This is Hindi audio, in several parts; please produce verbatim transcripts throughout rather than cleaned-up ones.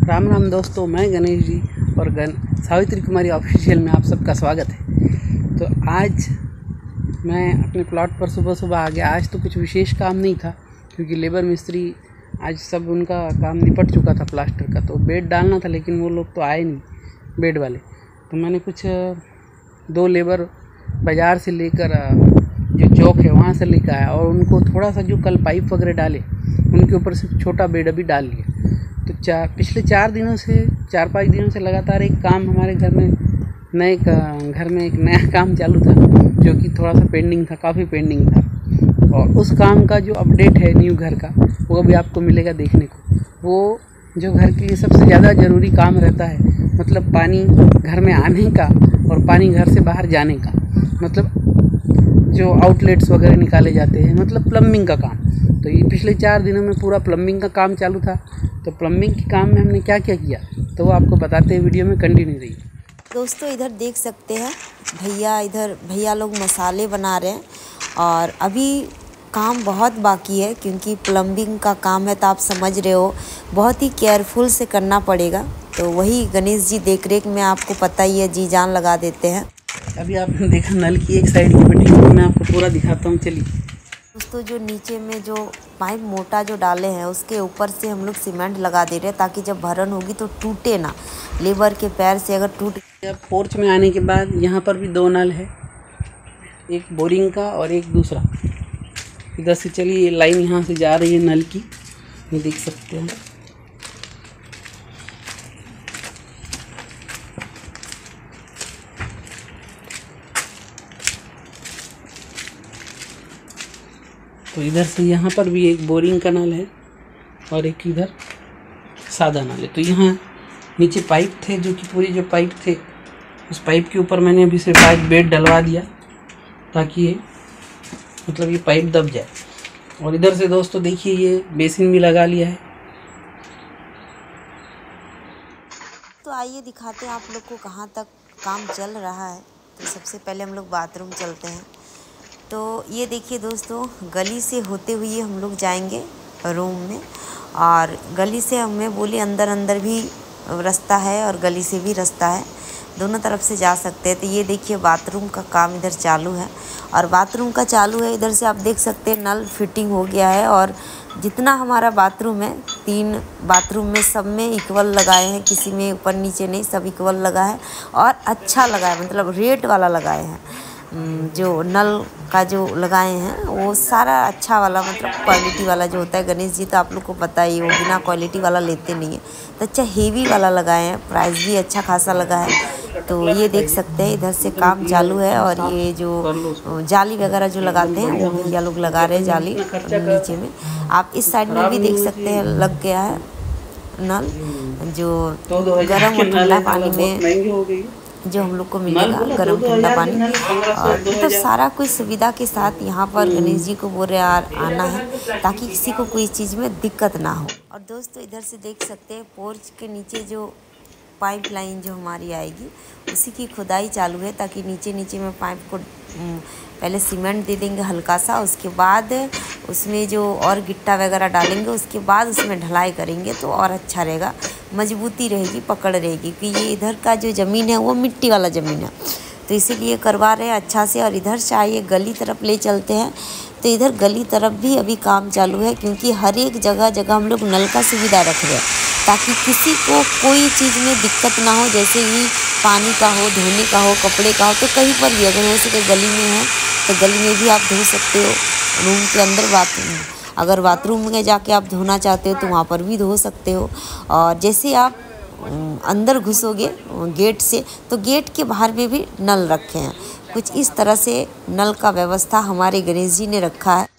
राम राम दोस्तों, मैं गणेश जी और गण सावित्री कुमारी ऑफिशियल में आप सबका स्वागत है। तो आज मैं अपने प्लॉट पर सुबह सुबह आ गया। आज तो कुछ विशेष काम नहीं था क्योंकि लेबर मिस्त्री आज सब उनका काम निपट चुका था प्लास्टर का। तो बेड डालना था लेकिन वो लोग तो आए नहीं बेड वाले। तो मैंने कुछ दो लेबर बाज़ार से लेकर जो चौक है वहाँ से लेकर आया और उनको थोड़ा सा जो कल पाइप वगैरह डाले उनके ऊपर से छोटा बेड अभी डाल लिया। तो चार पिछले चार दिनों से चार पाँच दिनों से लगातार एक काम हमारे घर में नए घर में एक नया काम चालू था जो कि थोड़ा सा पेंडिंग था, काफ़ी पेंडिंग था। और उस काम का जो अपडेट है न्यू घर का वो भी आपको मिलेगा देखने को। वो जो घर के लिए सबसे ज़्यादा ज़रूरी काम रहता है, मतलब पानी घर में आने का और पानी घर से बाहर जाने का, मतलब जो आउटलेट्स वगैरह निकाले जाते हैं, मतलब प्लम्बिंग का काम। तो ये पिछले चार दिनों में पूरा प्लम्बिंग का काम चालू था। तो प्लम्बिंग के काम में हमने क्या क्या किया तो वो आपको बताते हैं, वीडियो में कंटिन्यू रहिए। दोस्तों इधर देख सकते हैं भैया इधर भैया लोग मसाले बना रहे हैं और अभी काम बहुत बाकी है क्योंकि प्लम्बिंग का काम है तो आप समझ रहे हो बहुत ही केयरफुल से करना पड़ेगा। तो वही गणेश जी देख रेख में आपको पता ही है, जी जान लगा देते हैं। अभी आपने देखा नल की एक साइड की फिटिंग, मैं आपको पूरा दिखाता हूँ, चलिए। दोस्तों जो नीचे में जो पाइप मोटा जो डाले हैं उसके ऊपर से हम लोग सीमेंट लगा दे रहे हैं ताकि जब भरन होगी तो टूटे ना। लेबर के पैर से अगर टूट पोर्च में आने के बाद यहाँ पर भी दो नल है, एक बोरिंग का और एक दूसरा। इधर से चलिए लाइन यहाँ से जा रही है नल की, ये देख सकते हैं। तो इधर से यहाँ पर भी एक बोरिंग का नल है और एक इधर सादा नल है। तो यहाँ नीचे पाइप थे जो कि पूरी जो पाइप थे उस पाइप के ऊपर मैंने अभी सिर्फ पाइप बेड डलवा दिया ताकि ये मतलब ये पाइप दब जाए। और इधर से दोस्तों देखिए ये बेसिन भी लगा लिया है। तो आइए दिखाते हैं आप लोग को कहाँ तक काम चल रहा है। तो सबसे पहले हम लोग बाथरूम चलते हैं। तो ये देखिए दोस्तों, गली से होते हुए हम लोग जाएंगे रूम में और गली से हमें बोले अंदर अंदर भी रास्ता है और गली से भी रास्ता है, दोनों तरफ से जा सकते हैं। तो ये देखिए बाथरूम का काम इधर चालू है और बाथरूम का चालू है। इधर से आप देख सकते हैं नल फिटिंग हो गया है और जितना हमारा बाथरूम है, तीन बाथरूम में सब में इक्वल लगाए हैं, किसी में ऊपर नीचे नहीं, सब इक्वल लगा है और अच्छा लगा है, मतलब रेट वाला लगाए हैं। जो नल का जो लगाए हैं वो सारा अच्छा वाला, मतलब क्वालिटी वाला जो होता है। गणेश जी तो आप लोग को पता ही, वो बिना क्वालिटी वाला लेते नहीं है। तो अच्छा हेवी वाला लगाए हैं, प्राइस भी अच्छा खासा लगा है। तो ये देख सकते हैं इधर से काम चालू है और ये जो जाली वगैरह जो लगाते हैं वो भैया लोग लगा रहे हैं जाली नीचे में। आप इस साइड में भी देख सकते हैं लग गया है नल, जो गर्म और ठंडा पानी में जो हम लोग को मिलेगा, गर्म ठंडा पानी। और मतलब सारा कुछ सुविधा के साथ यहाँ पर गणेश जी को बोल रहे आना है ताकि किसी को कोई चीज़ में दिक्कत ना हो। और दोस्तों इधर से देख सकते हैं पोर्च के नीचे जो पाइप लाइन जो हमारी आएगी उसी की खुदाई चालू है ताकि नीचे नीचे में पाइप को पहले सीमेंट दे देंगे हल्का सा, उसके बाद उसमें जो और गिट्टा वगैरह डालेंगे, उसके बाद उसमें ढलाई करेंगे तो और अच्छा रहेगा, मजबूती रहेगी, पकड़ रहेगी। क्योंकि ये इधर का जो ज़मीन है वो मिट्टी वाला ज़मीन है तो इसीलिए करवा रहे हैं अच्छा से। और इधर से आइए गली तरफ ले चलते हैं। तो इधर गली तरफ भी अभी काम चालू है क्योंकि हर एक जगह जगह हम लोग नल का सुविधा रख रहे हैं ताकि किसी को कोई चीज़ में दिक्कत ना हो, जैसे ही पानी का हो, धोने का हो, कपड़े का हो, तो कहीं पर भी अगर हो सके गली में है तो गली में भी आप धो सकते हो। रूम के अंदर बाथरूम, अगर बाथरूम में जाके आप धोना चाहते हो तो वहाँ पर भी धो सकते हो। और जैसे आप अंदर घुसोगे गेट से तो गेट के बाहर में भी नल रखे हैं। कुछ इस तरह से नल का व्यवस्था हमारे गणेश जी ने रखा है।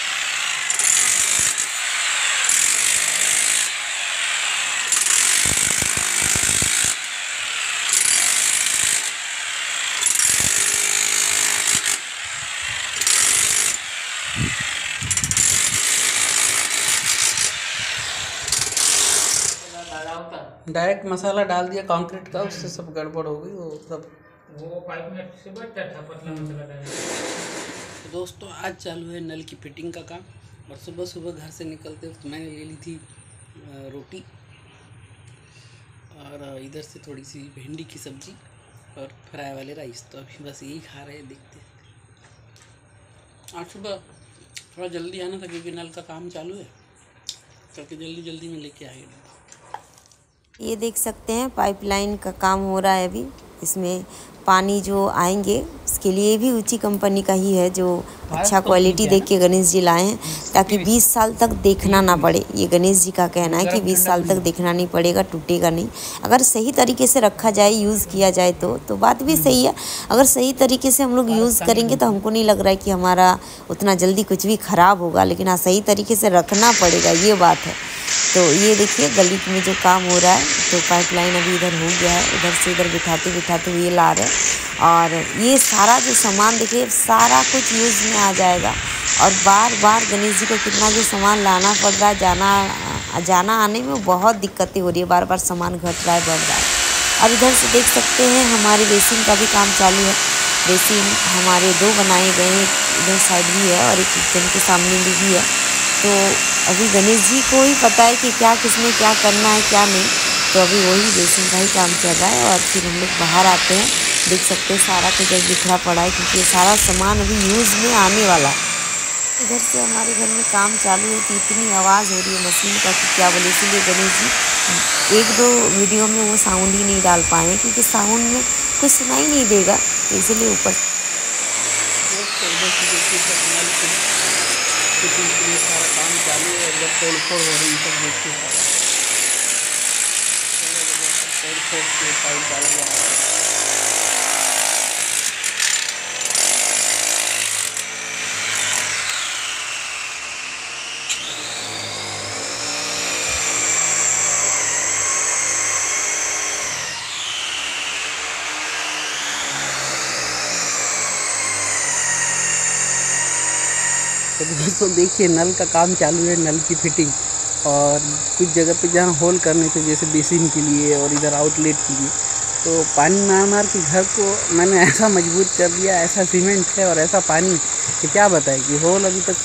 डायरेक्ट मसाला डाल दिया कंक्रीट का, उससे सब गड़बड़ हो गई, वो सब वो पाइप में से बचता था पतला मसाला डालने। तो दोस्तों आज चालू है नल की फिटिंग का काम और सुबह सुबह घर से निकलते वक्त मैंने ले ली थी रोटी और इधर से थोड़ी सी भिंडी की सब्जी और फ्राई वाले राइस। तो अभी बस यही खा रहे हैं, देखते हैं। आज सुबह थोड़ा जल्दी आना था क्योंकि नल का काम चालू है, क्योंकि जल्दी जल्दी में लेके आए। ये देख सकते हैं पाइपलाइन का काम हो रहा है अभी। इसमें पानी जो आएंगे उसके लिए भी ऊंची कंपनी का ही है, जो अच्छा क्वालिटी देख के गणेश जी लाए हैं ताकि बीस साल तक देखना ना पड़े। ये गणेश जी का कहना है कि बीस साल तक देखना नहीं पड़ेगा, टूटेगा नहीं। अगर सही तरीके से रखा जाए, यूज़ किया जाए तो तो बात भी सही है। अगर सही तरीके से हम लोग यूज़ करेंगे तो हमको नहीं लग रहा है कि हमारा उतना जल्दी कुछ भी ख़राब होगा, लेकिन हाँ सही तरीके से रखना पड़ेगा, ये बात है। तो ये देखिए गली में जो काम हो रहा है, तो पाइपलाइन अभी इधर हो गया है, इधर से इधर बिठाते बिठाते हुए ला रहे हैं। और ये सारा जो सामान देखिए सारा कुछ यूज़ में आ जाएगा। और बार बार गणेश जी को कितना जो सामान लाना पड़ रहा है, जाना जाना आने में बहुत दिक्कतें हो रही है, बार बार सामान घट रहा है, बढ़ रहा है। और इधर से देख सकते हैं हमारे बेसिन का भी काम चालू है। बेसिन हमारे दो बनाए गए हैं, इधर साइड भी है और एक किचन के सामने भी, भी है। तो अभी गणेश जी को ही पता है कि क्या किसमें क्या करना है क्या नहीं। तो अभी वही बेसिन का ही काम चल रहा है। और फिर हम लोग बाहर आते हैं, देख सकते हैं सारा कुछ बिखरा पड़ा है क्योंकि सारा सामान अभी यूज़ में आने वाला है। इधर से हमारे घर में काम चालू है तो इतनी आवाज़ हो रही है मशीन का कि क्या बोले। इसीलिए गणेश जी एक दो वीडियो में वो साउंड ही नहीं डाल पाए क्योंकि साउंड में कुछ सुनाई नहीं देगा, तो इसलिए ऊपर सारा काम चालू है। इधर तोड़ फोड़ हो रही सब देखते सारा तोड़ फोड़ के पाइप डाला जा रहा है। तो दोस्तों देखिए नल का काम चालू है, नल की फिटिंग। और कुछ जगह पे जहाँ होल करने थे जैसे बेसिन के लिए और इधर आउटलेट के लिए, तो पानी मार मार के घर को मैंने ऐसा मजबूत कर दिया, ऐसा सीमेंट है और ऐसा पानी कि क्या बताए कि होल अभी तक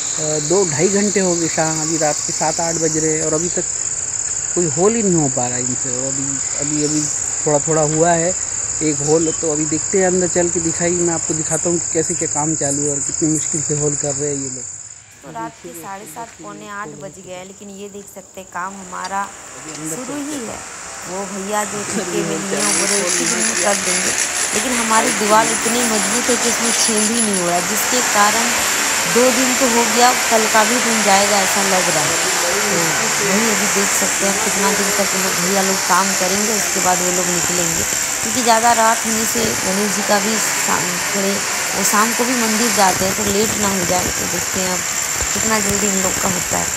दो ढाई घंटे हो गए, शाम अभी रात के सात आठ बज रहे हैं और अभी तक कोई होल ही नहीं हो पा रहा है इनसे। और अभी अभी अभी थोड़ा थोड़ा हुआ है एक होल, तो अभी देखते हैं अंदर चल के दिखाई मैं आपको दिखाता हूँ कि कैसे क्या काम चालू है और कितनी मुश्किल से होल कर रहे हैं ये लोग। तो रात के साढ़े सात पौने आठ बज गए, लेकिन ये देख सकते हैं काम हमारा शुरू ही है। वो भैया जो ठेके में लिए हैं वो एक ही दिन में कर देंगे, लेकिन हमारी दीवार इतनी मजबूत है कि इसमें छेद ही नहीं हो रहा, जिसके कारण दो दिन तो हो गया, कल का भी दिन जाएगा ऐसा लग रहा है। तो वही अभी देख सकते हैं कितना दिन तक लोग भैया लोग काम करेंगे, उसके बाद वो लोग निकलेंगे क्योंकि ज़्यादा रात होने से गणेश जी का भी थोड़े वो शाम को भी मंदिर जाते हैं तो लेट ना हो जाए। तो देखते हैं अब कितना जल्दी इन लोग का होता है।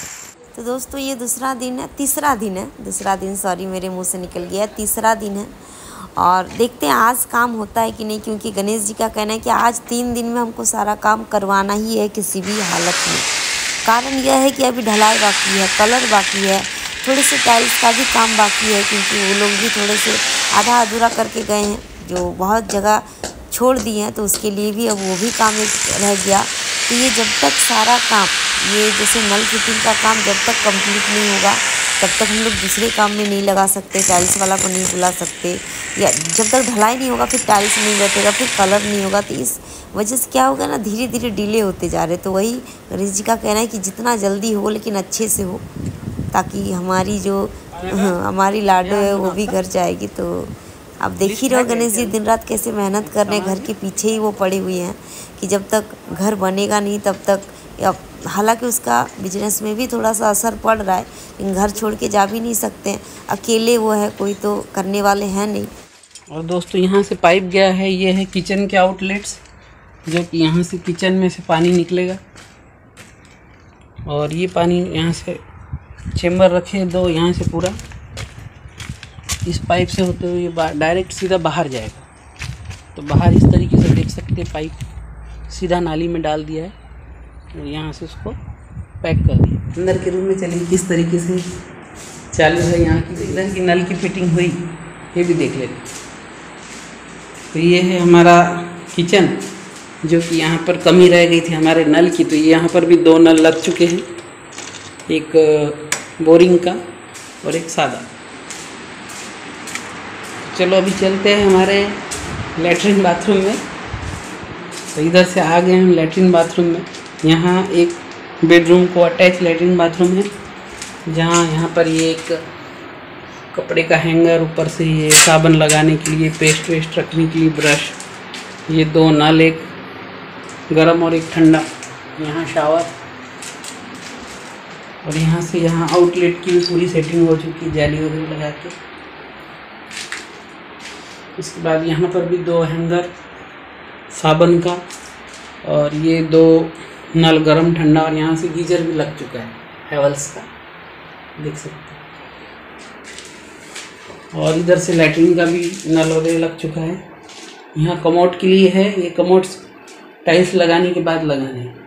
तो दोस्तों ये दूसरा दिन है, तीसरा दिन है, दूसरा दिन सॉरी मेरे मुंह से निकल गया, तीसरा दिन है। और देखते हैं आज काम होता है कि नहीं, क्योंकि गणेश जी का कहना है कि आज तीन दिन में हमको सारा काम करवाना ही है किसी भी हालत में। कारण यह है कि अभी ढलाई बाकी है, कलर बाकी है, थोड़े से टाइल्स का भी काम बाकी है क्योंकि वो लोग भी थोड़े से आधा अधूरा करके गए हैं, जो बहुत जगह छोड़ दिए हैं, तो उसके लिए भी अब वो भी काम एक रह गया। तो ये जब तक सारा काम, ये जैसे नल फिटिंग का काम जब तक कंप्लीट नहीं होगा तब तक हम लोग दूसरे काम में नहीं लगा सकते, टाइल्स वाला को नहीं बुला सकते, या जब तक ढलाई नहीं होगा फिर टाइल्स नहीं बैठेगा, फिर कलर नहीं होगा। तो इस वजह से क्या होगा ना, धीरे धीरे डिले होते जा रहे। तो वही गणेश जी का कहना है कि जितना जल्दी हो लेकिन अच्छे से हो, ताकि हमारी जो हमारी लाडो है वो भी घर जाएगी। तो अब देख ही रहो गणेश जी दिन रात कैसे मेहनत कर रहे हैं, घर के पीछे ही वो पड़े हुए हैं कि जब तक घर बनेगा नहीं तब तक। हालांकि उसका बिजनेस में भी थोड़ा सा असर पड़ रहा है, लेकिन घर छोड़ के जा भी नहीं सकते हैं, अकेले वो है, कोई तो करने वाले हैं नहीं। और दोस्तों यहाँ से पाइप गया है, ये है किचन के आउटलेट्स, जो कि यहाँ से किचन में से पानी निकलेगा। और ये पानी यहाँ से चेम्बर रखे दो, यहाँ से पूरा इस पाइप से होते हुए डायरेक्ट सीधा बाहर जाएगा। तो बाहर इस तरीके से देख सकते हैं पाइप सीधा नाली में डाल दिया है और यहाँ से उसको पैक कर दिया। अंदर के रूम में चलिए किस तरीके से चालू है, यहाँ की इधर की नल की फिटिंग हुई ये भी देख लेते। तो ये है हमारा किचन, जो कि यहाँ पर कमी रह गई थी हमारे नल की। तो ये यहाँ पर भी दो नल लग चुके हैं, एक बोरिंग का और एक सादा। चलो अभी चलते हैं हमारे लेटरिन बाथरूम में। तो इधर से आ गए हम लेटरिन बाथरूम में। यहाँ एक बेडरूम को अटैच लेटरिन बाथरूम है, जहाँ यहाँ पर ये एक कपड़े का हैंगर, ऊपर से ये साबुन लगाने के लिए, पेस्ट वेस्ट रखने के लिए ब्रश, ये दो नल, एक गरम और एक ठंडा, यहाँ शावर, और यहाँ से यहाँ आउटलेट की भी पूरी सेटिंग हो चुकी है जाली वगैरह लगा के। इसके बाद यहाँ पर भी दो हैंगर साबुन का, और ये दो नल गरम ठंडा, और यहाँ से गीजर भी लग चुका है हैवेल्स का, देख सकते हैं। और इधर से लैट्रिन का भी नल वगैरह लग चुका है। यहाँ कमोड के लिए है, ये कमोड्स टाइल्स लगाने के बाद लगाने हैं।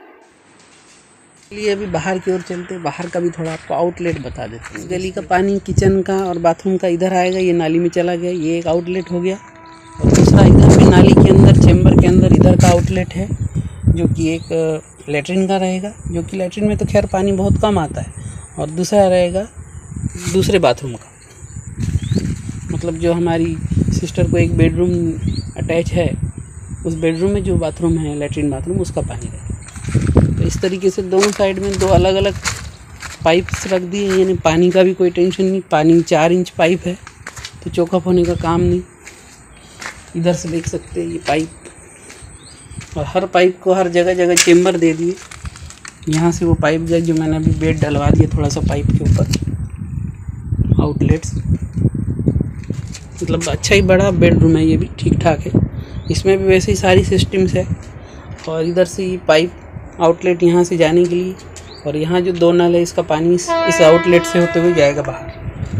लिए अभी बाहर की ओर चलते हैं, बाहर का भी थोड़ा आपको आउटलेट बता देते हैं। गली का पानी किचन का और बाथरूम का इधर आएगा, ये नाली में चला गया, ये एक आउटलेट हो गया। और दूसरा इधर भी नाली के अंदर, चेम्बर के अंदर इधर का आउटलेट है, जो कि एक लेटरिन का रहेगा, जो कि लेटरिन में तो खैर पानी बहुत कम आता है। और दूसरा रहेगा दूसरे बाथरूम का, मतलब जो हमारी सिस्टर को एक बेडरूम अटैच है, उस बेडरूम में जो बाथरूम है लेटरिन बाथरूम, उसका पानी रहेगा। तो इस तरीके से दोनों साइड में दो अलग अलग पाइप्स रख दिए, यानी पानी का भी कोई टेंशन नहीं। पानी चार इंच पाइप है, तो चौकअप होने का काम नहीं। इधर से देख सकते हैं ये पाइप, और हर पाइप को हर जगह जगह चेम्बर दे दिए। यहाँ से वो पाइप गया जो मैंने अभी बेड डलवा दिया थोड़ा सा पाइप के ऊपर, आउटलेट्स। मतलब अच्छा ही बड़ा बेडरूम है, ये भी ठीक ठाक है। इसमें भी वैसे ही सारी सिस्टम्स है। और इधर से ये पाइप आउटलेट यहाँ से जाने के लिए, और यहाँ जो दो नल है इसका पानी इस, इस आउटलेट से होते हुए जाएगा बाहर।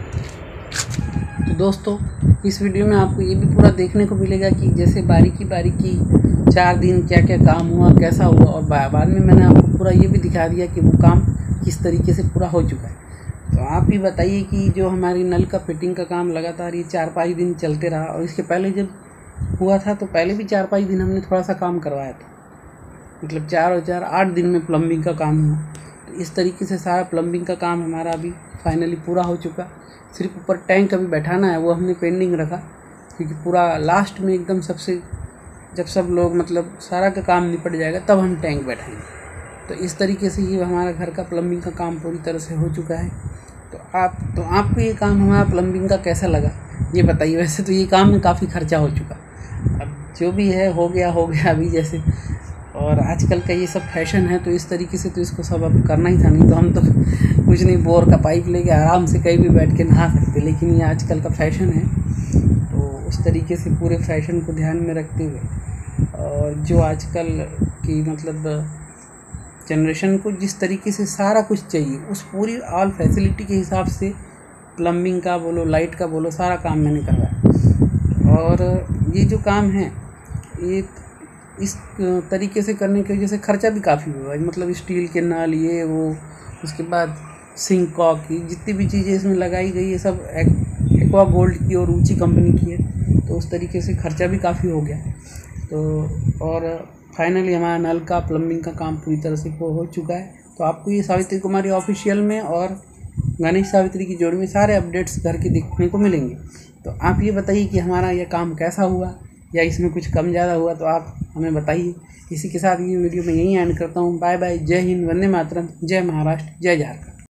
तो दोस्तों, इस वीडियो में आपको ये भी पूरा देखने को मिलेगा कि जैसे बारीकी बारीकी चार दिन क्या क्या काम हुआ, कैसा हुआ, और बाद में मैंने आपको पूरा ये भी दिखा दिया कि वो काम किस तरीके से पूरा हो चुका है। तो आप ही बताइए कि जो हमारी नल का फिटिंग का काम लगातार ये चार पाँच दिन चलते रहा, और इसके पहले जब हुआ था तो पहले भी चार पाँच दिन हमने थोड़ा सा काम करवाया था, मतलब चार और चार आठ दिन में प्लम्बिंग का काम हुआ। तो इस तरीके से सारा प्लम्बिंग का काम हमारा अभी फाइनली पूरा हो चुका। सिर्फ ऊपर टैंक अभी बैठाना है, वो हमने पेंडिंग रखा, क्योंकि पूरा लास्ट में एकदम सबसे जब सब लोग मतलब सारा का काम निपट जाएगा तब हम टैंक बैठाएंगे। तो इस तरीके से ये हमारा घर का प्लम्बिंग का काम पूरी तरह से हो चुका है। तो आप तो आपको ये काम हमारा प्लम्बिंग का कैसा लगा ये बताइए। वैसे तो ये काम में काफ़ी खर्चा हो चुका, अब जो भी है हो गया हो गया अभी जैसे। और आजकल का ये सब फैशन है, तो इस तरीके से तो इसको सब अब करना ही था, नहीं तो हम तो कुछ नहीं, बोर का पाइप लेके आराम से कहीं भी बैठ के नहा सकते। लेकिन ये आजकल का फैशन है, तो उस तरीके से पूरे फैशन को ध्यान में रखते हुए, और जो आजकल की मतलब जनरेशन को जिस तरीके से सारा कुछ चाहिए, उस पूरी ऑल फैसिलिटी के हिसाब से प्लम्बिंग का बोलो, लाइट का बोलो, सारा काम मैंने करवाया। और ये जो काम है ये इस तरीके से करने की वजह से खर्चा भी काफ़ी हुआ, मतलब स्टील के नल, ये वो, उसके बाद सिंक कॉक की जितनी भी चीज़ें इसमें लगाई गई है सब एक्वा गोल्ड की और ऊंची कंपनी की है, तो उस तरीके से खर्चा भी काफ़ी हो गया। तो और फाइनली हमारा नल का प्लम्बिंग का काम पूरी तरह से हो चुका है। तो आपको ये सावित्री कुमारी ऑफिशियल में और गणेश सावित्री की जोड़ी में सारे अपडेट्स घर के देखने को मिलेंगे। तो आप ये बताइए कि हमारा यह काम कैसा हुआ, या इसमें कुछ कम ज़्यादा हुआ तो आप हमें बताइए। इसी के साथ ये वीडियो मैं यहीं एंड करता हूँ। बाय बाय, जय हिंद, वंदे मातरम, जय महाराष्ट्र, जय झारखंड।